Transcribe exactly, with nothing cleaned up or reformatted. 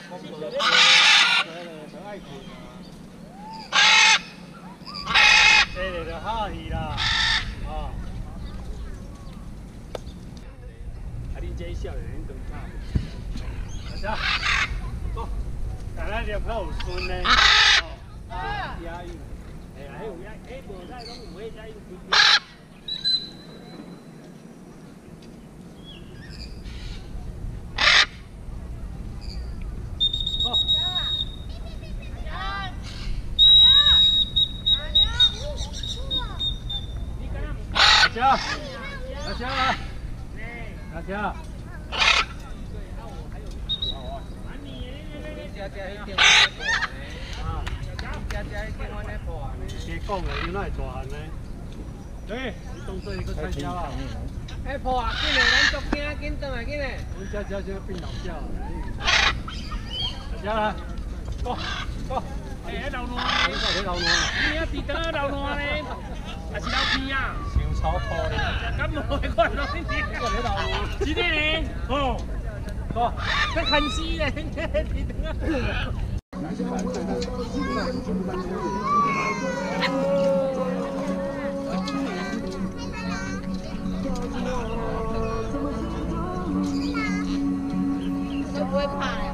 这个就好去啦，哦。啊，你这少年恁长大。大家，走，大家就较有顺呢。哦，押韵，哎呀，迄有押，哎，无使拢有迄押韵。 大家，大家来，大家。家家一定我来破啊！家家一定我来破呢。别讲了，你哪会大汉呢？对，你当做一个参加啊！哎破啊！紧嘞，咱足惊，紧转来紧嘞！阮家家就变老鸟。大家来，走走。哎，老烂嘞！你到底老烂？你啊，伫倒老烂嘞？还是老偏啊？ 超破的，咁冇去看咯，呢啲個你老母，是啲咧，哦，好，佢近視咧，你等下。都不會怕。